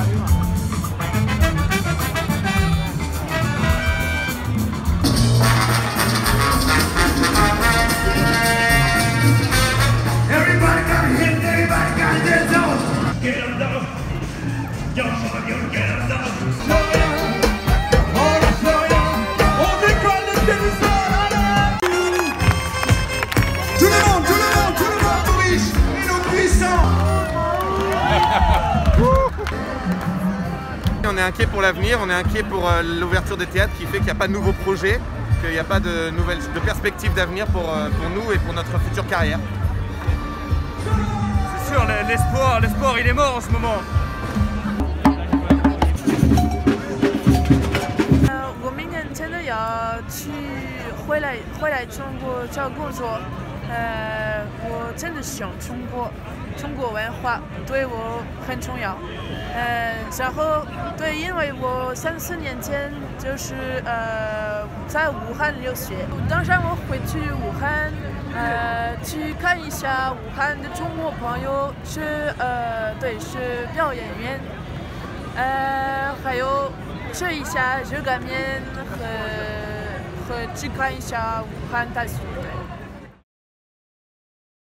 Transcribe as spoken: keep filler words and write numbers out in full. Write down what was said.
On est inquiet pour l'avenir, on est inquiet pour euh, l'ouverture des théâtres qui fait qu'il n'y a pas de nouveaux projets, qu'il n'y a pas de nouvelles de perspectives d'avenir pour, euh, pour nous et pour notre future carrière. C'est sûr, l'espoir, l'espoir il est mort en ce moment. 我明年真的要去回来回来中国找工作，呃，我真的喜欢中国，中国文化对我很重要，呃，然后对，因为我三四年前就是呃在武汉留学，当时我会去武汉，呃，去看一下武汉的中国朋友是呃对是表演员，呃，还有。 吃一下热干面和和去看一下武汉大学。